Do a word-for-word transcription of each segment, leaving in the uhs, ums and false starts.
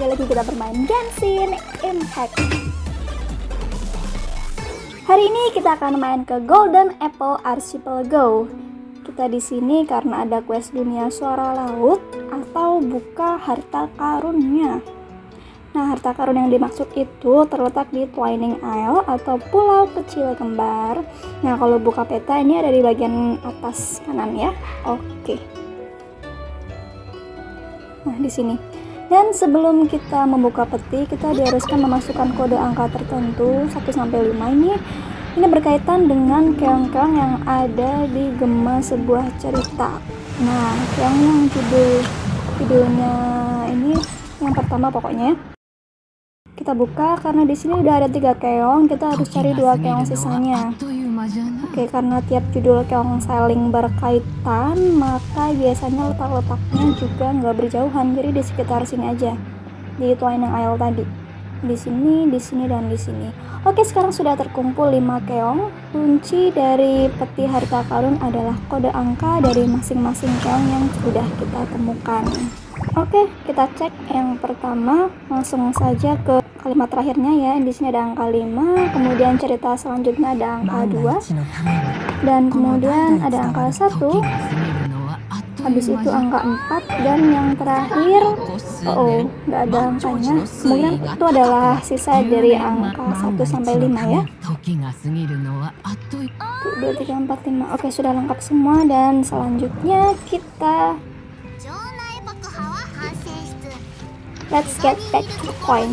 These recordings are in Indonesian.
kembali lagi kita bermain Genshin Impact. Hari ini kita akan main ke Golden Apple Archipelago. Kita di sini karena ada quest dunia suara laut atau buka harta karunnya. Nah, harta karun yang dimaksud itu terletak di Twining Isle atau pulau kecil kembar. Nah, kalau buka peta ini ada di bagian atas kanan ya. Oke. Nah, di sini. Dan sebelum kita membuka peti, kita diharuskan memasukkan kode angka tertentu satu sampai lima ini. Ini berkaitan dengan keong-keong yang ada di gema sebuah cerita. Nah, keong yang judul videonya ini yang pertama pokoknya. Kita buka karena di sini udah ada tiga keong, kita harus cari dua keong sisanya. Oke, karena tiap judul keong saling berkaitan, maka biasanya letak-letaknya juga nggak berjauhan, jadi di sekitar sini aja, di Twining Isle tadi, di sini, di sini, dan di sini. Oke, sekarang sudah terkumpul lima keong. Kunci dari peti harta karun adalah kode angka dari masing-masing keong yang sudah kita temukan. Oke, kita cek yang pertama, langsung saja ke kalimat terakhirnya ya. Di sini ada angka lima, kemudian cerita selanjutnya ada angka dua, dan kemudian ada angka satu, habis itu angka empat, dan yang terakhir oh nggak ada angkanya. Kemudian itu adalah sisa dari angka satu sampai lima ya. dua, tiga, empat, lima. Oke, sudah lengkap semua, dan selanjutnya kita let's get back to the point.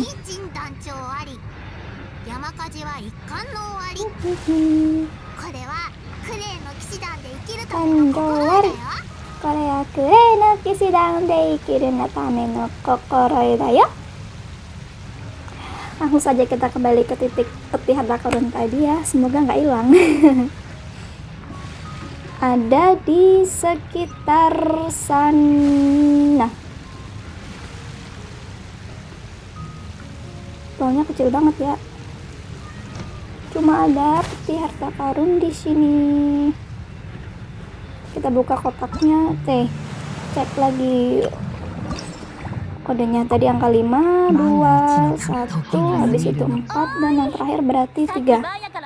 Tanjowari, Korea kure no kishidan de ikiru no tame no kokoro da yo. Langsung saja kita kembali ke titik peti harta karun tadi ya, semoga nggak hilang. Ada di sekitar sana. Tolnya kecil banget ya. Cuma ada peti harta karun di sini. Kita buka kotaknya, teh. Cek lagi kodenya tadi angka lima, dua, satu, habis itu empat, dan yang terakhir berarti tiga.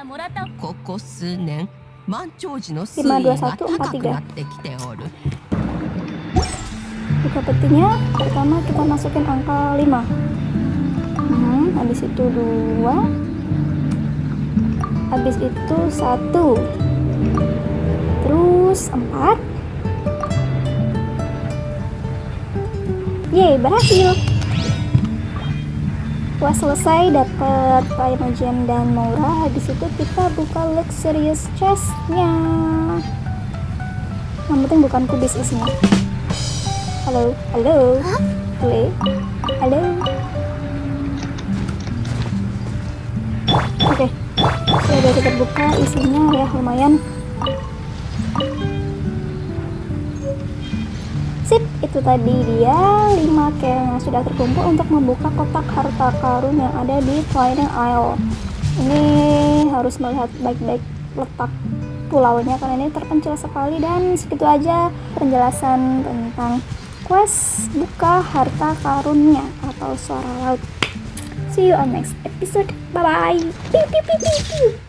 lima, dua, satu, empat, tiga. Buka petinya, pertama kita masukin angka lima. Hmm, habis itu dua, habis itu satu, terus empat. Yeay, berhasil. Wah, selesai dapat Primogen dan Moura. Habis itu kita buka luxurious chest-nya. Yang penting bukan kubis isinya. Halo, halo, play, halo. Oke, okay. Udah kita buka isinya ya, lumayan. Sip, itu tadi dia lima keong yang sudah terkumpul untuk membuka kotak harta karun yang ada di Twining Isle. Ini harus melihat baik-baik letak pulaunya karena ini terpencil sekali. Dan segitu aja penjelasan tentang quest buka harta karunnya atau suara laut. See you on next episode. Bye bye. Pew, pew, pew, pew, pew.